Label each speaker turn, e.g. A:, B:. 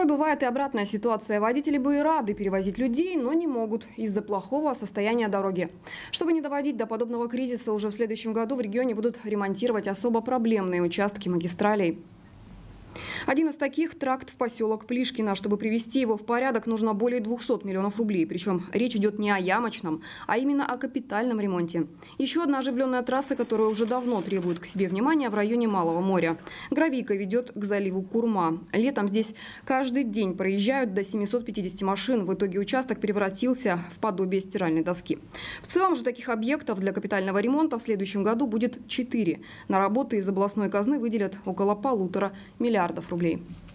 A: бывает и обратная ситуация. Водители бы и рады перевозить людей, но не могут из-за плохого состояния дороги. Чтобы не доводить до подобного кризиса, уже в следующем году в регионе будут ремонтировать особо проблемные участки магистралей. Один из таких – тракт в поселок Плишкино. Чтобы привести его в порядок, нужно более 200 миллионов рублей. Причем речь идет не о ямочном, а именно о капитальном ремонте. Еще одна оживленная трасса, которая уже давно требует к себе внимания, в районе Малого моря. Гравийка ведет к заливу Курма. Летом здесь каждый день проезжают до 750 машин. В итоге участок превратился в подобие стиральной доски. В целом же таких объектов для капитального ремонта в следующем году будет 4. На работы из областной казны выделят около 1,5 миллиарда рублей.